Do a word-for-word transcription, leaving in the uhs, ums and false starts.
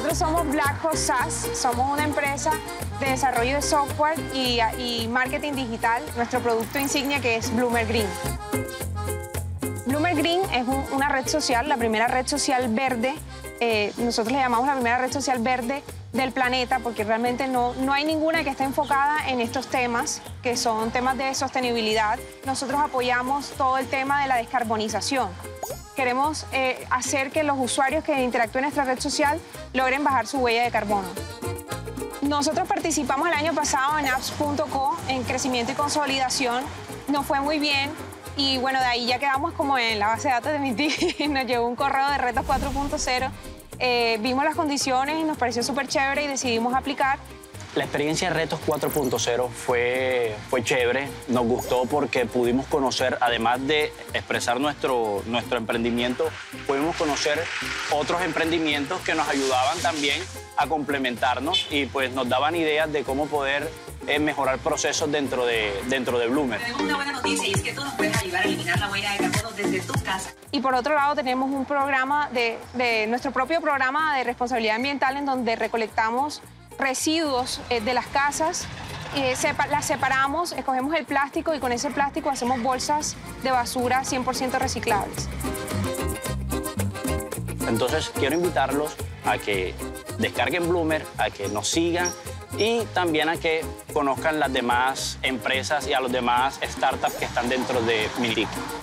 Nosotros somos Black Horse SaaS, somos una empresa de desarrollo de software y, y marketing digital. Nuestro producto insignia que es Bloomer Green. Bloomer Green es un, una red social, la primera red social verde, eh, nosotros le llamamos la primera red social verde del planeta porque realmente no, no hay ninguna que esté enfocada en estos temas, que son temas de sostenibilidad. Nosotros apoyamos todo el tema de la descarbonización. Queremos eh, hacer que los usuarios que interactúen en nuestra red social logren bajar su huella de carbono. Nosotros participamos el año pasado en apps punto co, en crecimiento y consolidación. Nos fue muy bien y bueno, de ahí ya quedamos como en la base de datos de mi team. Nos llegó un correo de Retos cuatro punto cero. Eh, vimos las condiciones y nos pareció súper chévere y decidimos aplicar. La experiencia de Retos cuatro punto cero fue, fue chévere, nos gustó porque pudimos conocer, además de expresar nuestro, nuestro emprendimiento, pudimos conocer otros emprendimientos que nos ayudaban también a complementarnos y pues nos daban ideas de cómo poder eh, mejorar procesos dentro de, dentro de Bloomer. Tenemos una buena noticia y es que tú nos puedes ayudar a eliminar la huella de carbono desde tu casa. Y por otro lado tenemos un programa, de, de nuestro propio programa de responsabilidad ambiental en donde recolectamos residuos eh, de las casas, eh, sepa las separamos, escogemos el plástico y con ese plástico hacemos bolsas de basura cien por ciento reciclables. Entonces quiero invitarlos a que descarguen Bloomer, a que nos sigan y también a que conozcan las demás empresas y a los demás startups que están dentro de Mintic.